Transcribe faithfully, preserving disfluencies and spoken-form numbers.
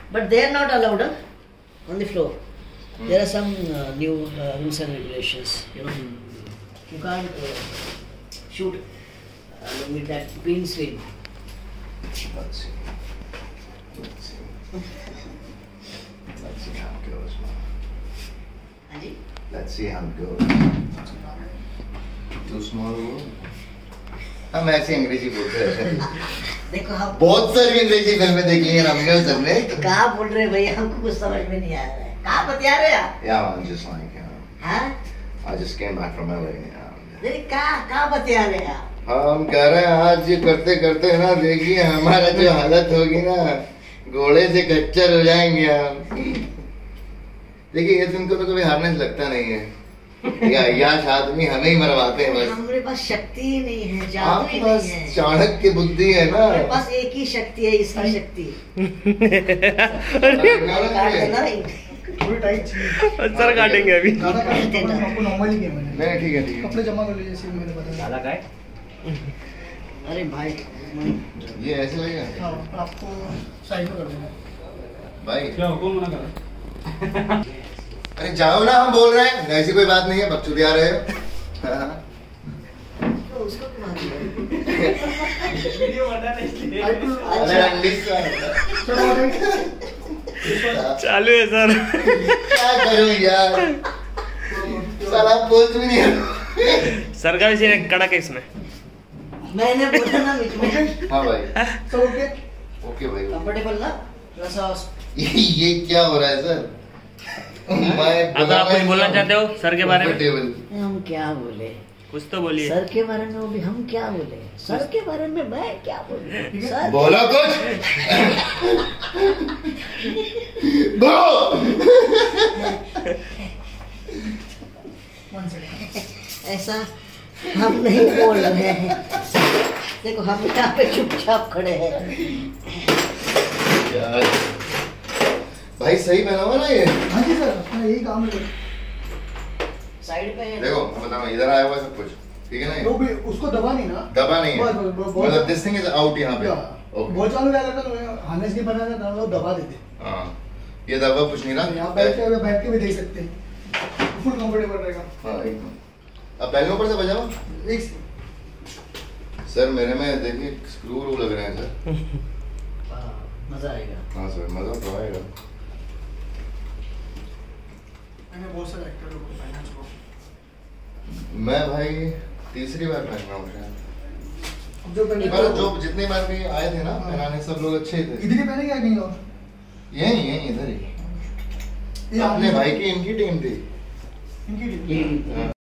But they are not allowed huh? on the floor. Hmm. There are some uh, new uh, rules and regulations. You know, you can't uh, shoot uh, with that green swing. Let's see. Let's see. Let's see how it goes, man. Let's see how it goes. Too small वो? हम ऐसे अंग्रेजी बोलते हैं। देखो हम बहुत सारी अंग्रेजी फिल्में देखी हैं हमने सर ने। कहाँ बोल रहे भैया हमको कुछ समझ में नहीं आ रहा है। कहाँ बतिया रहे आप? Yeah, I'm just like, you know, हाँ? I just came back from L A. नहीं कहाँ कहाँ बतिया रहे आप? हम कह रहे हैं आज ये करते करते ना देखिए हमारा जो हालत होगी ना घोड़े से खच्चर हो जाएंगे हम। देखिए ये तुमको तो कभी हारने से लगता नहीं है। या यश आदमी हमें ही मरवाते हैं बस। हमारे पास शक्ति ही नहीं है, जादू ही नहीं है। चाणक्य की बुद्धि है ना। हमारे पास एक ही शक्ति है, इसकी शक्ति। सर काटेंगे अभी। नहीं ठीक है ठीक है। कपड़े जमा कर लीजिए जैसे मैंने बताया। अलग है। अरे भाई ये ऐसे लगेगा? हाँ, आपको साइड में कर देना। भाई क्या हुक्म मना कर? अरे जाओ ना हम बोल रहे हैं ऐसी कोई बात नहीं है बकचोदी आ रहे हो। उसको चालू है सर। क्या करूं यार साला बोल भी नहीं। सर का भी कड़क है इसमें। मैंने बोला ना बीच में। हाँ भाई सब ओके ओके भाई कंफर्टेबल ना थोड़ा सा। ये क्या हो रहा है सर? अब आप कुछ बोलना चाहते हो सर के बारे में? हम क्या बोले? कुछ तो बोलिए। सर के बारे में भी हम क्या बोले? सर के बारे में मैं क्या बोलूं? सर बोलो कुछ। बोलो। ऐसा हम नहीं बोल रहे हैं। देखो हम यहाँ पे चुपचाप खड़े हैं। यार भाई सही पहना हुआ ना ये? हाँ जी सर, मैं यही काम है। साइड पे देखो मैं बताऊँ इधर आया हुआ है सब कुछ ठीक है ना? वो भी उसको दबा नहीं ना? दबा नहीं है मतलब दिस थिंग इज आउट यहाँ पे। बहुत चालू क्या करता है हार्नेस नहीं बना था वो दबा देते। हाँ ये दबा कुछ नहीं ना? यहाँ बैठ के बैठ के भी देख सकते हैं, फुल कंफर्टेबल रहेगा। हाँ एकदम। अब पहले ऊपर से बजाओ। एक सर मेरे में देखिए स्क्रू रू लग रहे हैं सर। मजा आएगा। हाँ सर मजा तो आएगा। मैंने बहुत सारे एक्टर लोगों को पहना इसको। मैं भाई तीसरी बार पहन रहा हूँ शायद। अब जो पहने मतलब जो जितनी बार भी आए थे ना पहनाने सब लोग अच्छे थे। इधर ही पहने क्या कहीं और? यही यही इधर ही। अपने भाई की इनकी टीम थी। इनकी टीम।